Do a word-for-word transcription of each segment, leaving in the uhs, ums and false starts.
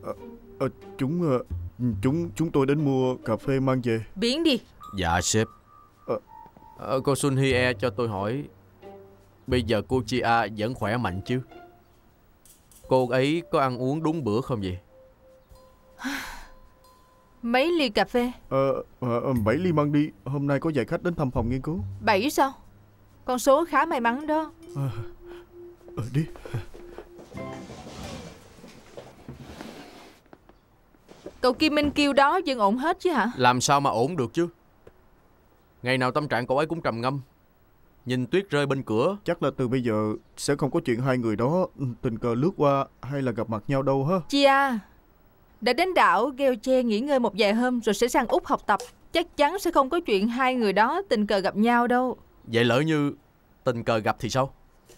À, à, chúng chúng chúng tôi đến mua cà phê mang về. Biến đi. Dạ sếp. à, à, Cô Sun Hye cho tôi hỏi, bây giờ cô Chia vẫn khỏe mạnh chứ? Cô ấy có ăn uống đúng bữa không vậy? Mấy ly cà phê? Ờ, à, bảy ly mang đi. Hôm nay có vài khách đến thăm phòng nghiên cứu. Bảy sao? Con số khá may mắn đó. à, à, Đi. Cậu Kim Minh kêu đó vẫn ổn hết chứ hả? Làm sao mà ổn được chứ? Ngày nào tâm trạng cậu ấy cũng trầm ngâm, nhìn tuyết rơi bên cửa. Chắc là từ bây giờ sẽ không có chuyện hai người đó tình cờ lướt qua hay là gặp mặt nhau đâu ha. Chia đã đến đảo Gyeongche nghỉ ngơi một vài hôm rồi sẽ sang Úc học tập. Chắc chắn sẽ không có chuyện hai người đó tình cờ gặp nhau đâu. Vậy lỡ như tình cờ gặp thì sao?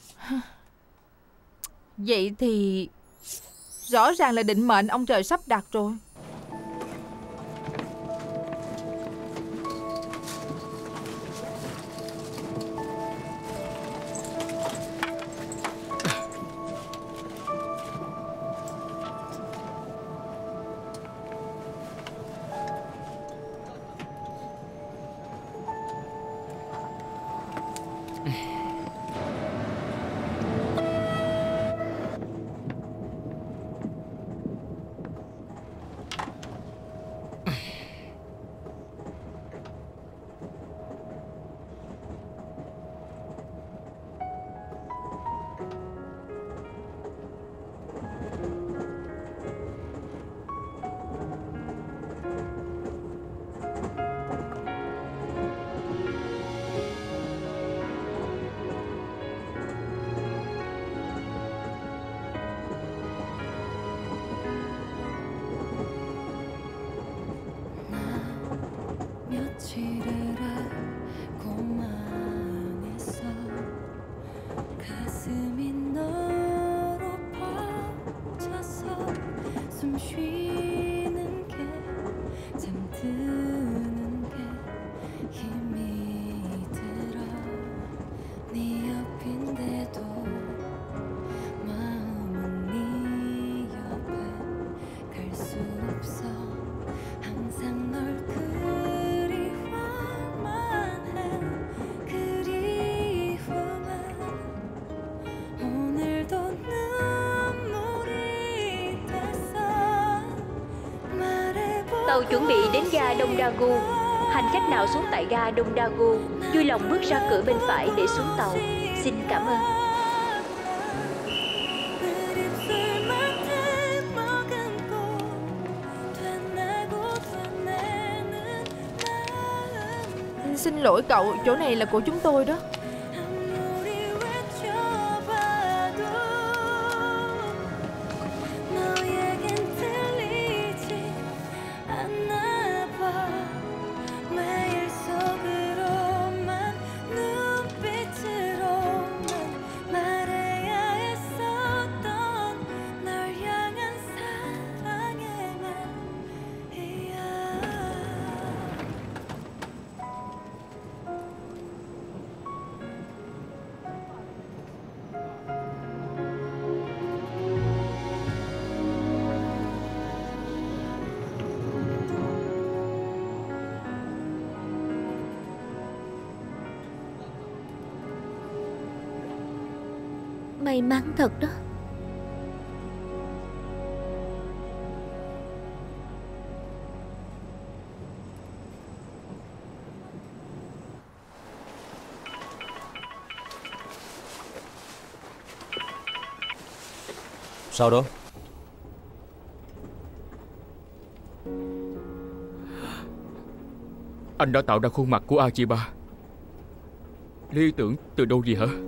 Vậy thì rõ ràng là định mệnh ông trời sắp đặt rồi. Tàu chuẩn bị đến ga Đông Daegu. Hành khách nào xuống tại ga Đông Daegu vui lòng bước ra cửa bên phải để xuống tàu. Xin cảm ơn. Xin lỗi cậu, chỗ này là của chúng tôi đó. May mắn thật đó. Sao đó? Anh đã tạo ra khuôn mặt của Achiba. Lý tưởng từ đâu gì hả?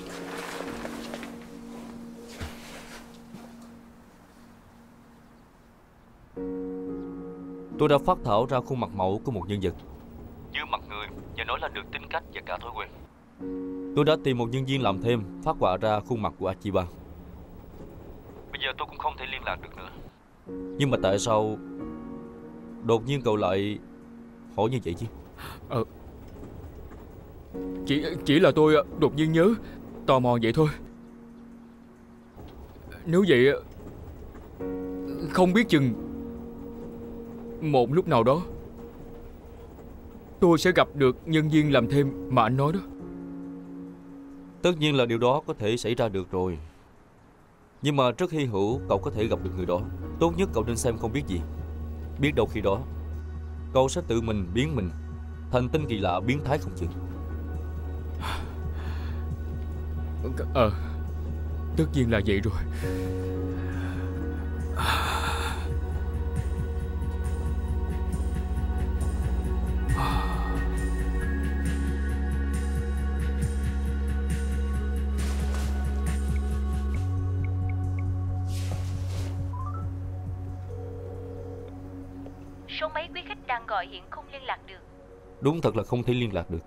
Tôi đã phát thảo ra khuôn mặt mẫu của một nhân vật như mặt người và nói lên được tính cách và cả thói quen. Tôi đã tìm một nhân viên làm thêm phát họa ra khuôn mặt của Achiba. Bây giờ tôi cũng không thể liên lạc được nữa. Nhưng mà tại sao đột nhiên cậu lại hỏi như vậy chứ? Ờ Chỉ chỉ là tôi đột nhiên nhớ, tò mò vậy thôi. Nếu vậy Không biết chừng một lúc nào đó tôi sẽ gặp được nhân viên làm thêm mà anh nói đó. Tất nhiên là điều đó có thể xảy ra được rồi. Nhưng mà rất hy hữu cậu có thể gặp được người đó. Tốt nhất cậu nên xem không biết gì. Biết đâu khi đó cậu sẽ tự mình biến mình thành tên kỳ lạ biến thái không chừng. Ờ Tất nhiên là vậy rồi. Số máy quý khách đang gọi hiện không liên lạc được. Đúng thật là không thể liên lạc được.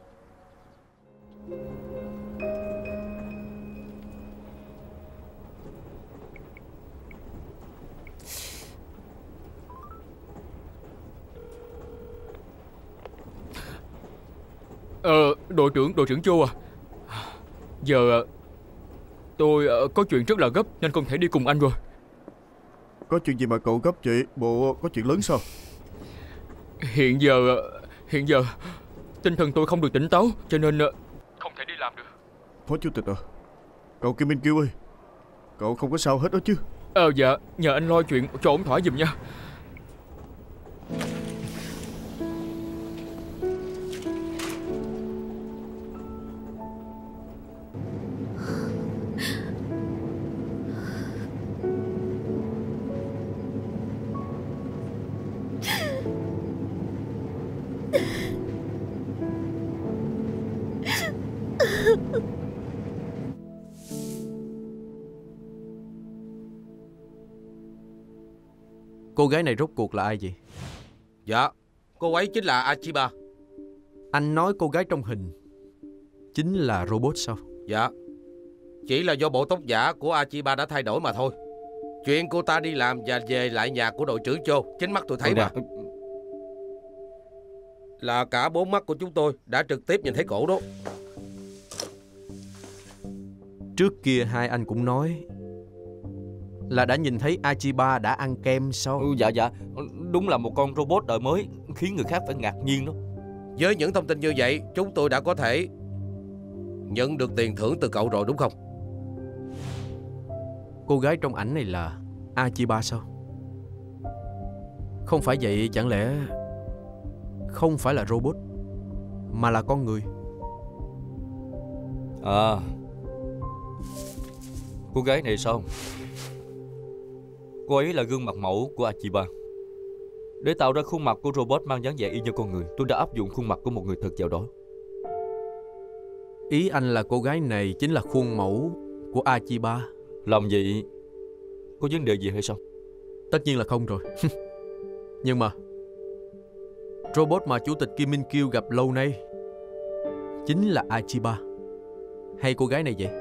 Ờ đội trưởng đội trưởng Châu à, giờ tôi có chuyện rất là gấp nên không thể đi cùng anh rồi. Có chuyện gì mà cậu gấp vậy? Bộ có chuyện lớn sao? Hiện giờ Hiện giờ tinh thần tôi không được tỉnh táo, cho nên không thể đi làm được. Phó chủ tịch à, cậu Kim Minh Kiêu ơi, cậu không có sao hết đó chứ? Ờ dạ, nhờ anh lo chuyện cho ổn thỏa giùm nha. Cô gái này rốt cuộc là ai vậy? Dạ, cô ấy chính là Achiba. Anh nói cô gái trong hình chính là robot sao? Dạ, chỉ là do bộ tóc giả của Achiba đã thay đổi mà thôi. Chuyện cô ta đi làm và về lại nhà của đội trưởng Cho, chính mắt tôi thấy mà. Là cả bốn mắt của chúng tôi đã trực tiếp nhìn thấy cổ đó. Trước kia hai anh cũng nói là đã nhìn thấy Achiba đã ăn kem sao? Ừ, dạ dạ, đúng là một con robot đời mới khiến người khác phải ngạc nhiên đó. Với những thông tin như vậy, chúng tôi đã có thể nhận được tiền thưởng từ cậu rồi đúng không? Cô gái trong ảnh này là Achiba sao? Không phải vậy, chẳng lẽ không phải là robot mà là con người? À, cô gái này sao? Cô ấy là gương mặt mẫu của Achiba. Để tạo ra khuôn mặt của robot mang dáng vẻ y như con người, tôi đã áp dụng khuôn mặt của một người thật vào đó. Ý anh là cô gái này chính là khuôn mẫu của Achiba? Làm vậy có vấn đề gì hay sao? Tất nhiên là không rồi. Nhưng mà robot mà chủ tịch Kim Minh Kiêu gặp lâu nay chính là Achiba hay cô gái này vậy?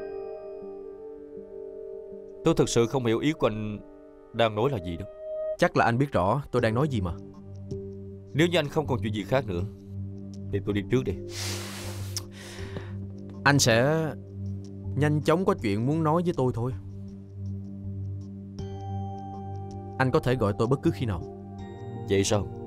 Tôi thực sự không hiểu ý của anh đang nói là gì đâu. Chắc là anh biết rõ tôi đang nói gì mà. Nếu như anh không còn chuyện gì khác nữa thì tôi đi trước đi. Anh sẽ nhanh chóng có chuyện muốn nói với tôi thôi. Anh có thể gọi tôi bất cứ khi nào. Vậy sao?